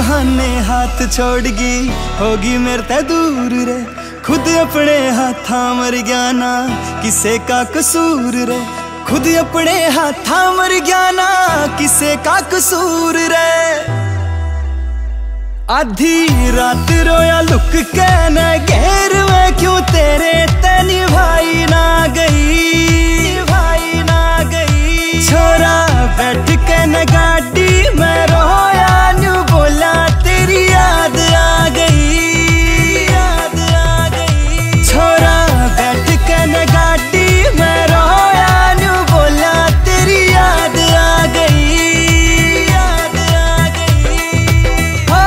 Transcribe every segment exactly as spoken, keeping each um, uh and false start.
बहाने हाथ छोड़गी, होगी मेरे ते दूर रे। खुद अपने हाथा मर गया ना, किसे का कसूर रे। खुद अपने हाथा मर गया ना, किसे का कसूर रे। आधी रात रोया लुक के न घेर में, क्यों तेरे ते निभाई ना गई, निभाई ना गई। छोरा बैठ के न गाड़ी में रोया, न्यू बोला तेरी याद आ गई, याद आ गई। छोरा बैठ के न गाड़ी में रोया, न्यू बोला तेरी याद आ गई, याद आ गई। हो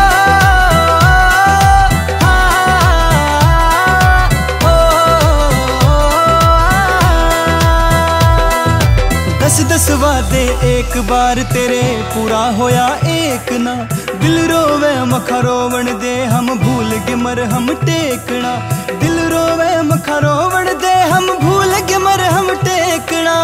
दस दस वादे एक बार तेरे पूरा होया एक ना। दिल रोवे मखा रोवण दे, हम भूल के मर हम टेकना। दिल रोवे मखा रोवण दे, हम भूल के मर हम टेकना।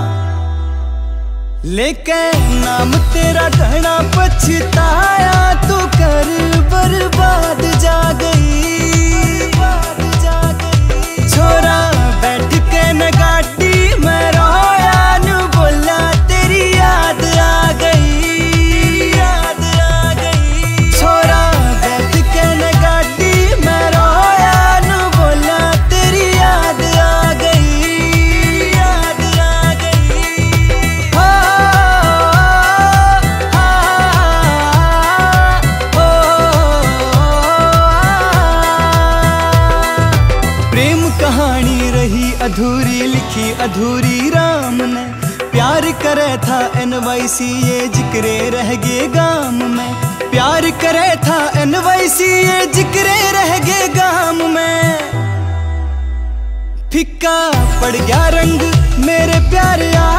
लेके नाम तेरा घना पछताया, तू कर बर्बाद जा गई, बर्बाद जा गई। छोरा बैठ के न गाड़ी में रोया, न्यू बोला तेरी याद आ गई, याद आ गई। छोरा बैठ के न गाड़ी में रोया, न्यू बोला तेरी याद आ गई, याद आ गई। हो प्रेम कहानी रही अधूरी, लिखी अधूरी राम ने। प्यार करे था एनवाईसी, ये जिक्रे रह गए गाम में। प्यार करे था एनवाईसी, ये जिक्रे रह गए गाम में। फिक्का पड़ गया रंग मेरे प्यारे।